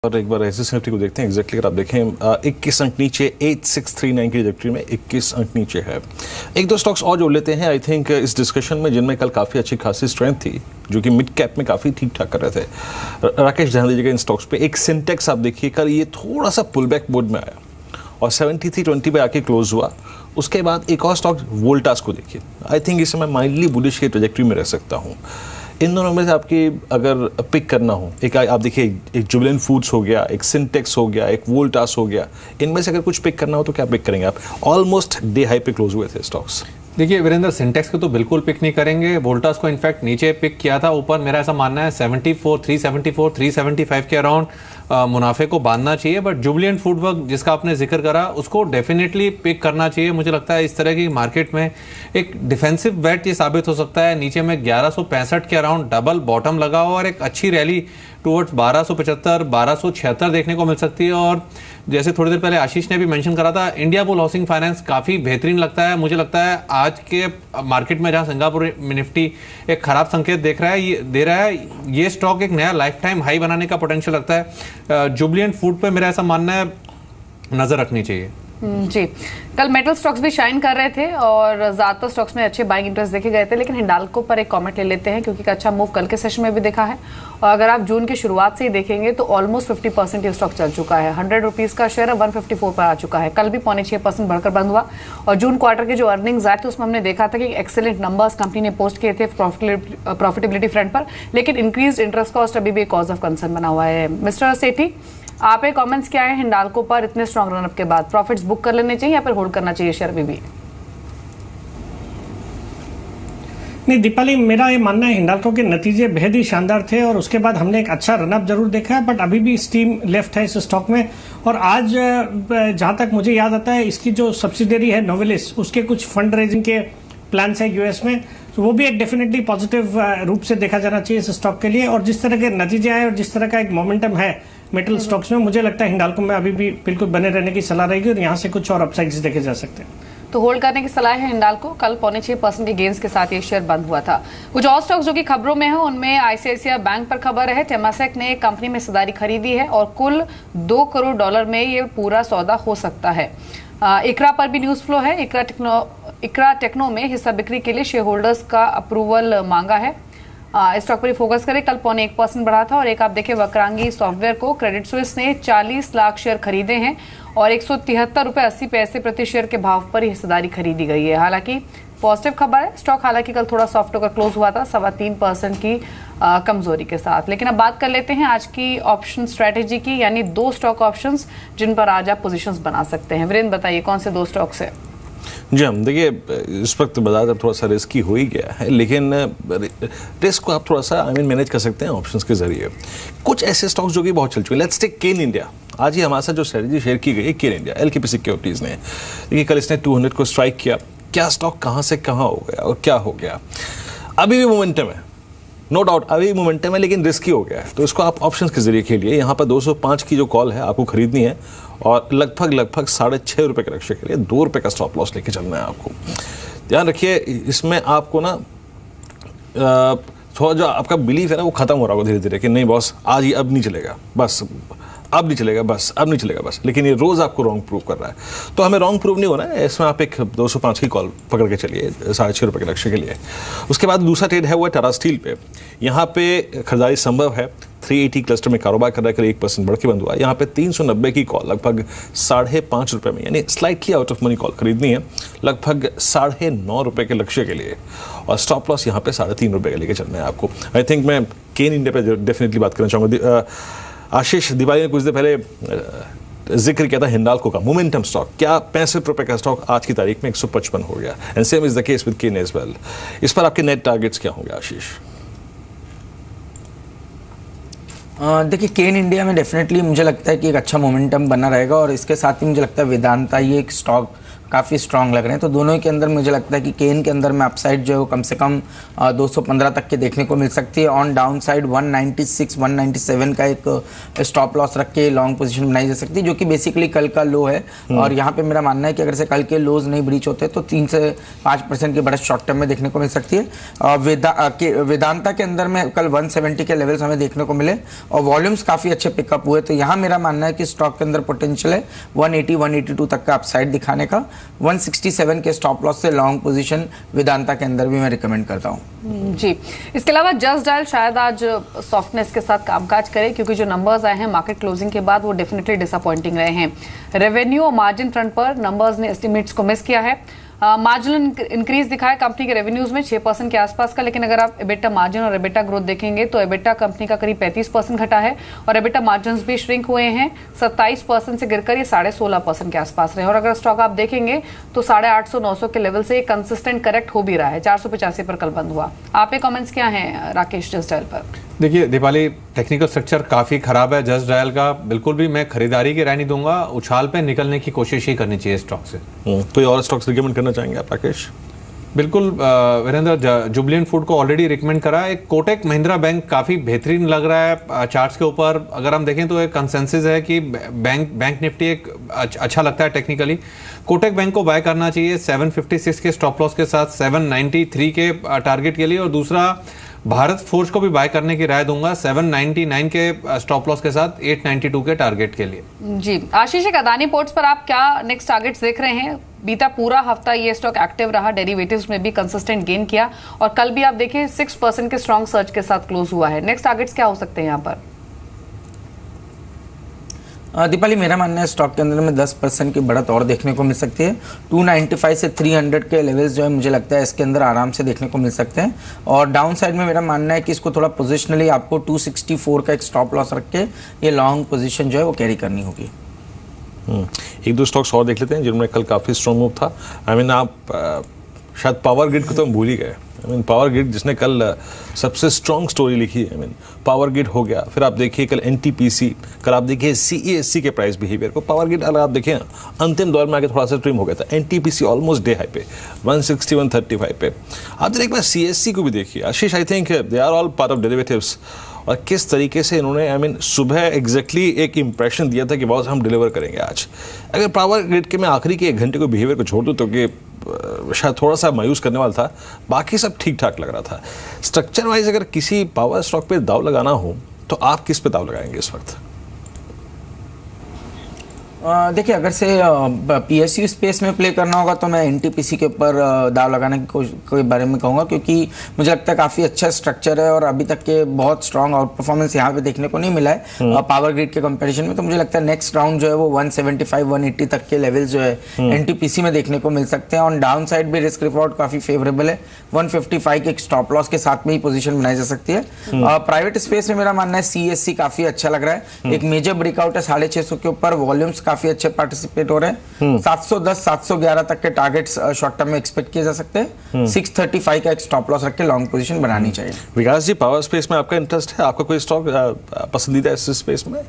और एक बार resistance Nifty को देखते हैं एग्जैक्टली। अगर आप देखें 21 अंक नीचे 8639 की ट्रैजेक्टरी में 21 अंक नीचे है। एक दो स्टॉक्स और जोड़ लेते हैं आई थिंक इस डिस्कशन में, जिनमें कल काफ़ी अच्छी खासी स्ट्रेंथ थी, जो कि मिड कैप में काफ़ी ठीक ठाक कर रहे थे। राकेश ध्यान दीजिएगा इन स्टॉक्स पे। एक सिंटेक्स आप देखिए, कल ये थोड़ा सा पुल बैक मोड में आया और 7320 पे आके क्लोज हुआ। उसके बाद एक और स्टॉक वोल्टास को देखिए, आई थिंक इस समय माइल्डली बुलिश की ट्रैजेक्टरी में रह सकता हूँ। इन दोनों में से आपकी अगर पिक करना हो, एक आप देखिए एक जुबिलेंट फूड्स हो गया, एक सिंटेक्स हो गया, एक वोल्टास हो गया, इनमें से अगर कुछ पिक करना हो तो क्या पिक करेंगे आप? ऑलमोस्ट डे हाई पे क्लोज हुए थे स्टॉक्स। देखिए वीरेंद्र, सिंटेक्स को तो बिल्कुल पिक नहीं करेंगे। वोल्टास को इनफैक्ट नीचे पिक किया था, ऊपर मेरा ऐसा मानना है 74, 374, 375 के अराउंड मुनाफे को बांधना चाहिए। बट जुबिलेंट फूड वर्क जिसका आपने जिक्र करा, उसको डेफिनेटली पिक करना चाहिए। मुझे लगता है इस तरह की मार्केट में एक डिफेंसिव बेट ये साबित हो सकता है। नीचे में 1165 के अराउंड डबल बॉटम लगा हो और एक अच्छी रैली टुवर्ड्स 1275, 1276 देखने को मिल सकती है। और जैसे थोड़ी देर पहले आशीष ने भी मेंशन करा था, इंडिया बुल हाउसिंग फाइनेंस काफ़ी बेहतरीन लगता है। मुझे लगता है आज के मार्केट में जहां सिंगापुर निफ्टी एक खराब संकेत दे रहा है, ये स्टॉक एक नया लाइफ टाइम हाई बनाने का पोटेंशियल लगता है। जुबिलेंट फूड पे मेरा ऐसा मानना है नजर रखनी चाहिए। जी, कल मेटल स्टॉक्स भी शाइन कर रहे थे और ज्यादातर स्टॉक्स में अच्छे बाइंग इंटरेस्ट देखे गए थे, लेकिन हिंडाल्को पर एक कमेंट ले लेते हैं क्योंकि एक अच्छा मूव कल के सेशन में भी देखा है। और अगर आप जून की शुरुआत से ही देखेंगे तो ऑलमोस्ट 50% ये स्टॉक चल चुका है। 100 रुपीज का शेयर 154 पर आ चुका है। कल भी 6.25% बढ़कर बंद हुआ। और जून क्वार्टर के जो अर्निंग्स आए थे उसमें हमने देखा था कि एक्सेलेंट नंबर्स कंपनी ने पोस्ट किए थे प्रॉफिटेबिलिटी फ्रंट पर, लेकिन इंक्रीज इंटरेस्ट कॉस्ट अभी भी कॉज ऑफ कंसर्न बना हुआ है। मिस्टर सेठी, आप एक कमेंट्स क्या है हिंडाल्को पर? इतने स्ट्रॉन्ग रनअप के बाद प्रॉफिट्स बुक कर लेने चाहिए या फिर होल्ड करना चाहिए शेयर अभी भी? नहीं दीपाली, मेरा ये मानना है हिंडाल्को के नतीजे बेहद ही शानदार थे और उसके बाद हमने एक अच्छा रनअप जरूर देखा है, बट अभी भी स्टीम लेफ्ट है इस स्टॉक में। और आज जहां तक मुझे याद आता है, इसकी जो सब्सिडरी है नोवेलिस, उसके कुछ फंड रेजिंग के प्लान्स है यूएस में, तो वो भी एक डेफिनेटली पॉजिटिव रूप से देखा जाना चाहिए इस स्टॉक के लिए। और जिस तरह के नतीजे आए और जिस तरह का एक मोमेंटम है मेटल स्टॉक्स में, मुझे लगता है हिंडाल्को में अभी भी बिल्कुल बने रहने की सलाह रहेगी और यहाँ से कुछ और अपसाइड्स देखे जा सकते हैं। तो होल्ड करने की सलाह है हिंडाल्को। कल 6.25% के गेंस के साथ ये शेयर बंद हुआ था। कुछ और स्टॉक्स जो कि खबरों में है उनमें आईसीआईसीआई बैंक पर खबर है, टेमासेक ने कंपनी में हिस्सेदारी खरीदी है और कुल $2 करोड़ में ये पूरा सौदा हो सकता है। इकरा पर भी न्यूज फ्लो है। इकरा टेक्नो में हिस्सा बिक्री के लिए शेयर होल्डर्स का अप्रूवल मांगा है। स्टॉक पर ही फोकस करें। कल 0.1% बढ़ा था। और एक आप देखें वक्रांगी सॉफ्टवेयर को क्रेडिट स्विस ने 40 लाख शेयर खरीदे हैं और 173 रुपये 80 पैसे प्रति शेयर के भाव पर हिस्सेदारी खरीदी गई है। हालांकि पॉजिटिव खबर है, स्टॉक हालांकि कल थोड़ा सॉफ्ट होकर क्लोज हुआ था 3.25% की कमजोरी के साथ। लेकिन अब बात कर लेते हैं आज की ऑप्शन स्ट्रेटेजी की, यानी 2 स्टॉक ऑप्शंस जिन पर आज आप पोजीशंस बना सकते हैं। वीरेंद्र बताइए कौन से 2 स्टॉक्स है? जी हम देखिए, इस वक्त बाजार अब थोड़ा सा रिस्की हो ही गया है, लेकिन रिस्क को आप थोड़ा सा मैनेज कर सकते हैं ऑप्शंस के जरिए। कुछ ऐसे स्टॉक्स जो कि बहुत चल चुके हैं। Let's take Cairn India. आज ही हमारे साथ जो स्ट्रेटजी शेयर की गई है केन इंडिया, एलकेपी सिक्योरिटीज़ ने, देखिए कल इसने 200 को स्ट्राइक किया। क्या स्टॉक कहाँ से कहाँ हो गया और क्या हो गया? अभी भी मोमेंटम है, नो डाउट अभी मोमेंटम है, लेकिन रिस्की हो गया है, तो इसको आप ऑप्शंस के जरिए खेलिए। यहाँ पर 205 की जो कॉल है आपको खरीदनी है और लगभग 6.5 रुपये के लक्ष्य के लिए 2 रुपये का स्टॉप लॉस लेके चलना है आपको। ध्यान रखिए, इसमें आपको ना थोड़ा जो आपका बिलीफ है ना वो खत्म हो रहा होगा धीरे धीरे कि नहीं बॉस आज ये अब नहीं चलेगा, बस अब नहीं चलेगा, बस अब नहीं चलेगा बस, लेकिन ये रोज़ आपको रॉन्ग प्रूव कर रहा है। तो हमें रॉन्ग प्रूव नहीं होना है, इसमें आप एक 205 की कॉल पकड़ के चलिए 6.5 रुपये के लक्ष्य के लिए। उसके बाद दूसरा ट्रेड है वो है टाटा स्टील पे। यहाँ पे खरीदारी संभव है। 380 क्लस्टर में कारोबार कर रहा है, 1% बढ़ के बंद हुआ। यहाँ पे 390 की कॉल लगभग 5.5 रुपये में, यानी slightly out of money call खरीदनी है लगभग 9.5 रुपये के लक्ष्य के लिए। और स्टॉप लॉस यहाँ पे 3.5 रुपये का लेके चलना है आपको। आई थिंक मैं केन इंडिया पे डेफिनेटली बात करना चाहूँगा। आशीष दिवाली ने कुछ देर पहले जिक्र किया था हिंडाल्को का मोमेंटम स्टॉक, क्या 65 रुपये का स्टॉक आज की तारीख में 155 हो गया। And same is the case with Cairn as well. इस पर आपके नेट टारगेट्स क्या होंगे आशीष? देखिए केन इंडिया में डेफिनेटली मुझे लगता है कि एक अच्छा मोमेंटम बना रहेगा और इसके साथ ही मुझे लगता है वेदांता ये एक स्टॉक काफ़ी स्ट्रांग लग रहे हैं। तो दोनों के अंदर मुझे लगता है कि केन के अंदर में अपसाइड जो है वो कम से कम 215 तक के देखने को मिल सकती है। ऑन डाउन साइड 196 197 का एक स्टॉप लॉस रख के लॉन्ग पोजीशन बनाई जा सकती है, जो कि बेसिकली कल का लो है। और यहाँ पे मेरा मानना है कि अगर से कल के लोज नहीं ब्रीच होते तो 3 से 5% की बढ़त शॉर्ट टर्म में देखने को मिल सकती है। वेदांता के अंदर में कल 170 के लेवल्स हमें देखने को मिले और वॉल्यूम्स काफ़ी अच्छे पिकअप हुए। तो यहाँ मेरा मानना है कि स्टॉक के अंदर पोटेंशियल है 180 182 तक का अपसाइड दिखाने का। 167 के स्टॉप लॉस से लॉन्ग पोजीशन वेदांता के अंदर भी मैं रिकमेंड करता हूँ जी। इसके अलावा जस्ट डायल शायद आज सॉफ्टनेस के साथ कामकाज करे, क्योंकि जो नंबर्स आए हैं मार्केट क्लोजिंग के बाद वो डेफिनेटली डिसअपॉइंटिंग रहे हैं। रेवेन्यू और मार्जिन फ्रंट पर नंबर्स ने एस्टिमेट्स को मिस किया है। मार्जिनल इंक्रीज दिखा है कंपनी के रेवेन्यूज में 6% के आसपास का, लेकिन अगर आप एबिटा मार्जिन और एबिटा ग्रोथ देखेंगे तो एबिटा कंपनी का करीब 35% घटा है और एबिटा मार्जिन भी श्रिंक हुए हैं। 27% से गिरकर ये 16.5% के आसपास रहे। और अगर स्टॉक आप देखेंगे तो 850 900 के लेवल से कंसिस्टेंट करेक्ट हो भी रहा है। 485 पर कल बंद हुआ। आपके कमेंट्स क्या हैं राकेश जस्ट डायल पर? देखिए दीपाली, टेक्निकल स्ट्रक्चर काफ़ी ख़राब है जस्ट डायल का। बिल्कुल भी मैं खरीदारी की राय नहीं दूंगा, उछाल पे निकलने की कोशिश ही करनी चाहिए स्टॉक से। कोई और स्टॉक्स रिकमेंड करना चाहेंगे आप राकेश? बिल्कुल वीरेंद्र, जुबलिएंट फूड को ऑलरेडी रिकमेंड करा है। कोटक महिंद्रा बैंक काफ़ी बेहतरीन लग रहा है चार्ट्स के ऊपर। अगर हम देखें तो एक कंसेंसस है कि बैंक निफ्टी एक अच्छा लगता है टेक्निकली। कोटक बैंक को बाय करना चाहिए 756 के स्टॉप लॉस के साथ 793 के टारगेट के लिए। और दूसरा भारत फोर्ज को भी बाय करने की राय दूंगा 799 के स्टॉप लॉस के साथ 892 के टारगेट के लिए। जी आशीष, एक अदानी पोर्ट्स पर आप क्या नेक्स्ट टारगेट्स देख रहे हैं? बीता पूरा हफ्ता ये स्टॉक एक्टिव रहा, डेरिवेटिव्स में भी कंसिस्टेंट गेन किया और कल भी आप देखिए 6% के स्ट्रॉन्ग सर्च के साथ क्लोज हुआ है। नेक्स्ट टारगेट्स क्या हो सकते हैं यहाँ पर? दीपाली, मेरा मानना है स्टॉक के अंदर में 10% की बढ़त और देखने को मिल सकती है। 295 से 300 के लेवल्स जो है मुझे लगता है इसके अंदर आराम से देखने को मिल सकते हैं। और डाउन साइड में मेरा मानना है कि इसको थोड़ा पोजिशनली आपको 264 का एक स्टॉप लॉस रख के ये लॉन्ग पोजीशन जो है वो कैरी करनी होगी। एक दो स्टॉक्स और देख लेते हैं जिनमें कल काफ़ी स्ट्रॉन्ग मूव था। आप शायद पावर ग्रिड को तो हम भूल ही गए। पावर ग्रिड जिसने कल सबसे स्ट्रॉन्ग स्टोरी लिखी है। पावर ग्रिड हो गया, फिर आप देखिए कल एनटीपीसी, कल आप देखिए सीईएससी के प्राइस बिहेवियर को। पावर ग्रिड अगर आप देखिए अंतिम दौर में आके थोड़ा सा ट्रिम हो गया था। एनटीपीसी ऑलमोस्ट डे हाई पे 160 135 पे। आप जरा एक बार सीएससी को भी देखिए Ashish. I think they are all part of derivatives. और किस तरीके से इन्होंने सुबह एग्जैक्टली एक इंप्रेशन दिया था कि बॉस हम डिलीवर करेंगे आज। अगर पावर ग्रिड के मैं आखिरी के 1 घंटे को बिहेवियर को छोड़ दूँ तो कि शायद थोड़ा सा मायूस करने वाला था, बाकी सब ठीक ठाक लग रहा था। स्ट्रक्चर वाइज अगर किसी पावर स्टॉक पे दाव लगाना हो तो आप किस पे दाव लगाएंगे इस वक्त? देखिए, अगर से पीएसयू स्पेस में प्ले करना होगा तो मैं एनटीपीसी के ऊपर दाव लगाने के बारे में कहूँगा, क्योंकि मुझे लगता है काफ़ी अच्छा स्ट्रक्चर है और अभी तक के बहुत स्ट्रॉन्ग आउट परफॉर्मेंस यहाँ पे देखने को नहीं मिला है पावर ग्रिड के कंपैरिजन में। तो मुझे लगता है नेक्स्ट राउंड जो है वो 175 180 तक के लेवल जो है एनटीपीसी में देखने को मिल सकते हैं। ऑन डाउन साइड भी रिस्क रिवॉर्ड काफ़ी फेवरेबल है। 155 के एक स्टॉप लॉस के साथ में ही पोजीशन बनाई जा सकती है। प्राइवेट स्पेस में मेरा मानना है सीएससी काफ़ी अच्छा लग रहा है। एक मेजर ब्रेकआउट है 650 के ऊपर, वॉल्यूम्स काफी अच्छे पार्टिसिपेट हो रहे हैं। 710 711 तक के टारगेट्स शॉर्ट टर्म में एक्सपेक्ट किए जा सकते हैं। 635 का एक स्टॉप लॉस रख के लॉन्ग पोजीशन बनानी चाहिए। विकास जी, पावर स्पेस में आपका इंटरेस्ट है? आपका कोई स्टॉक पसंदीदा है इस स्पेस में?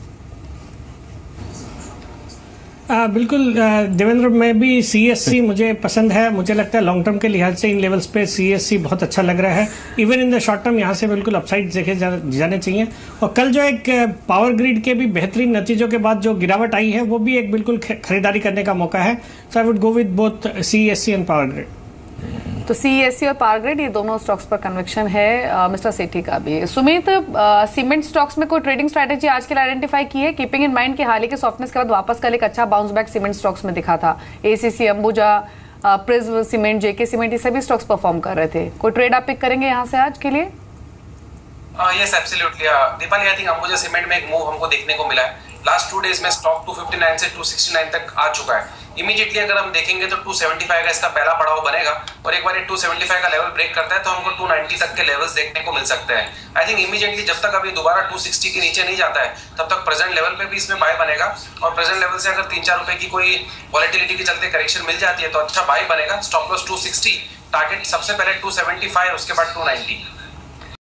बिल्कुल देवेंद्र, मैं भी सीएससी मुझे पसंद है। मुझे लगता है लॉन्ग टर्म के लिहाज से इन लेवल्स पे सीएससी बहुत अच्छा लग रहा है। Even in the short term यहाँ से बिल्कुल अपसाइड देखे जाने चाहिए। और कल जो एक पावर ग्रिड के भी बेहतरीन नतीजों के बाद जो गिरावट आई है वो भी एक बिल्कुल खरीदारी करने का मौका है। So I would go with both CSC and power grid. तो सीएससी और पावर ग्रिड ये दोनों स्टॉक्स पर कन्विक्शन है मिस्टर सेठी का भी। सुमित, सीमेंट स्टॉक्स में कोई ट्रेडिंग स्ट्रैटेजी आज के लिए आइडेंटिफाई की है? कीपिंग इन माइंड कि हाल ही के सॉफ्टनेस के बाद वापस कल एक अच्छा बाउंस बैक सीमेंट स्टॉक्स में दिखा था। ACC, Ambuja, Prism cement, JK cement, ये सभी स्टॉक्स परफॉर्म कर रहे थे। कोई ट्रेड आप पिक करेंगे यहाँ से आज के लिए? Yes, absolutely Deepali, I think Ambuja cement में एक मूव हमको देखने को मिला है। लास्ट 2 डेज में स्टॉक 259 से 269 तक आ चुका है। इमीडिएटली अगर हम देखेंगे तो 275 का इसका पहला पड़ाव बनेगा और एक बार ये 275 का लेवल ब्रेक करता है तो हमको 290 तक के लेवल्स देखने को मिल सकते हैं। आई थिंक इमीडिएटली जब तक अभी दोबारा 260 के नीचे नहीं जाता है तब तक प्रेजेंट लेवल पे भी इसमें बाय बनेगा और प्रेजेंट लेवल से अगर 3-4 रुपए की कोई वॉलेटिलिटी के चलते करेक्शन मिल जाती है तो अच्छा बाय बनेगा। स्टॉप लॉस 260, टारगेट सबसे पहले 275, उसके बाद 290।